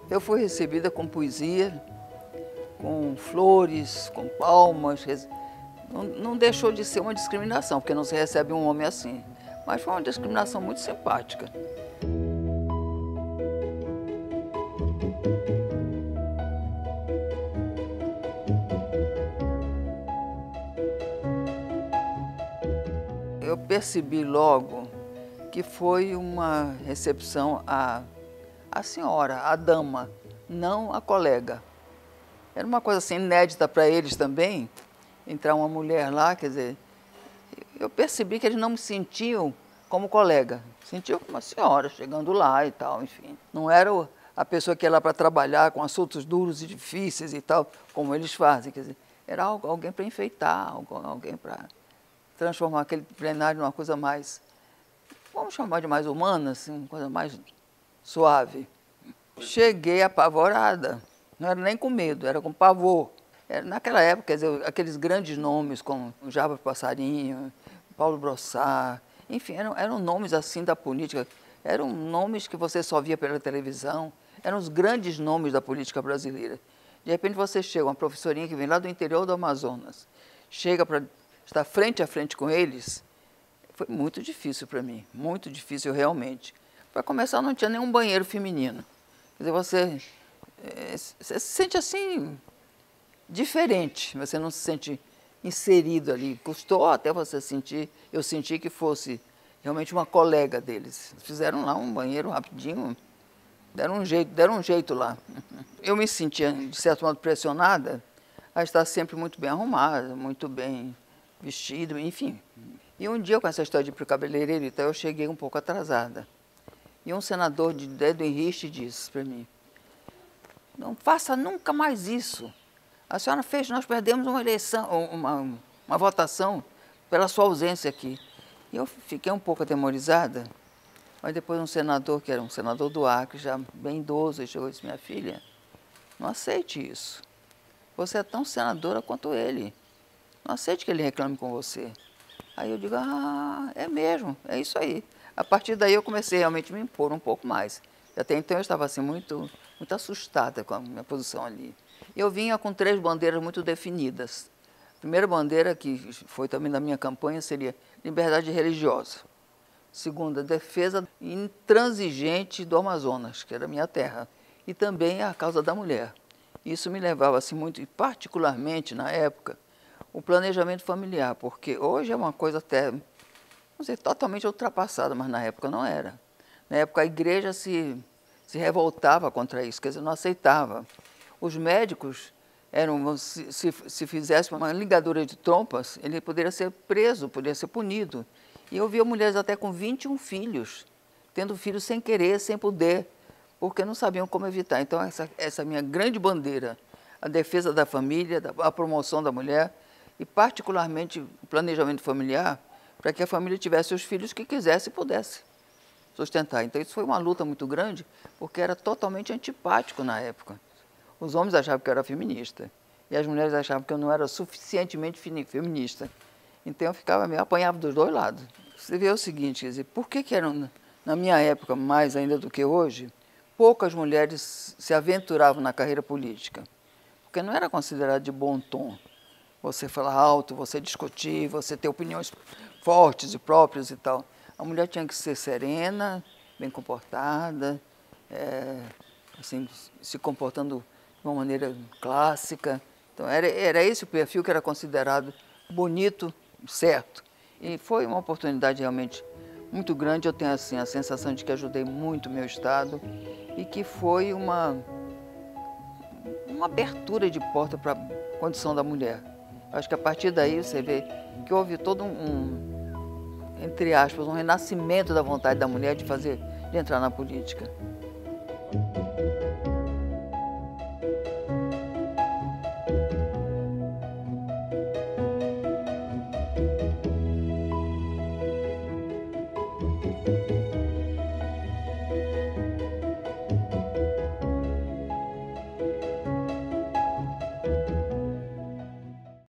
Eu fui recebida com poesia, com flores, com palmas. Não deixou de ser uma discriminação, porque não se recebe um homem assim. Mas foi uma discriminação muito simpática. Eu percebi logo que foi uma recepção à senhora, à dama, não à colega. Era uma coisa assim inédita para eles também, entrar uma mulher lá, quer dizer, eu percebi que eles não me sentiam como colega, sentiam como uma senhora chegando lá e tal, enfim. Não era a pessoa que ia lá para trabalhar com assuntos duros e difíceis e tal, como eles fazem, quer dizer, era alguém para enfeitar, alguém para transformar aquele plenário numa coisa mais, vamos chamar de mais humana, assim, uma coisa mais suave. Cheguei apavorada, não era nem com medo, era com pavor. Naquela época, quer dizer, aqueles grandes nomes como Jarbas Passarinho, Paulo Brossard, enfim, eram nomes assim da política, eram nomes que você só via pela televisão, eram os grandes nomes da política brasileira. De repente você chega, uma professorinha que vem lá do interior do Amazonas, chega para estar frente a frente com eles, foi muito difícil para mim, muito difícil realmente. Para começar, não tinha nenhum banheiro feminino. Quer dizer, você se sente assim, diferente, você não se sente inserido ali. Custou até você sentir, eu senti que fosse realmente uma colega deles. Fizeram lá um banheiro rapidinho, deram um jeito lá. Eu me sentia, de certo modo, pressionada a estar sempre muito bem arrumada, muito bem vestida, enfim. E um dia, com essa história de ir para o cabeleireiro, então, eu cheguei um pouco atrasada. E um senador de dedo em riste disse para mim: não faça nunca mais isso. A senhora fez, nós perdemos uma eleição, uma votação pela sua ausência aqui. E eu fiquei um pouco atemorizada, mas depois um senador, que era um senador do Acre, já bem idoso, ele chegou e disse: minha filha, não aceite isso. Você é tão senadora quanto ele. Não aceite que ele reclame com você. Aí eu digo: ah, é mesmo, é isso aí. A partir daí eu comecei realmente a me impor um pouco mais. Até então eu estava assim muito assustada com a minha posição ali. Eu vinha com 3 bandeiras muito definidas. A primeira bandeira, que foi também da minha campanha, seria liberdade religiosa. Segunda, defesa intransigente do Amazonas, que era a minha terra. E também a causa da mulher. Isso me levava assim muito, e particularmente na época, o planejamento familiar, porque hoje é uma coisa até, não sei, totalmente ultrapassada, mas na época não era. Na época a igreja se revoltava contra isso, quer dizer, não aceitava. Os médicos se fizesse uma ligadura de trompas, ele poderia ser preso, poderia ser punido. E eu via mulheres até com 21 filhos, tendo filhos sem querer, sem poder, porque não sabiam como evitar. Então essa minha grande bandeira, a defesa da família, a promoção da mulher, e particularmente o planejamento familiar, para que a família tivesse os filhos que quisesse e pudesse sustentar. Então isso foi uma luta muito grande, porque era totalmente antipático na época. Os homens achavam que eu era feminista, e as mulheres achavam que eu não era suficientemente feminista. Então eu ficava meio, apanhava dos dois lados. Você vê o seguinte, quer dizer, por que eram, na minha época, mais ainda do que hoje, poucas mulheres se aventuravam na carreira política? Porque não era considerado de bom tom você falar alto, você discutir, você ter opiniões fortes e próprias e tal. A mulher tinha que ser serena, bem comportada, assim, se comportando de uma maneira clássica. Então, era esse o perfil que era considerado bonito, certo. E foi uma oportunidade realmente muito grande. Eu tenho assim, a sensação de que ajudei muito o meu Estado e que foi uma abertura de porta para a condição da mulher. Acho que a partir daí você vê que houve todo entre aspas, um renascimento da vontade da mulher de entrar na política.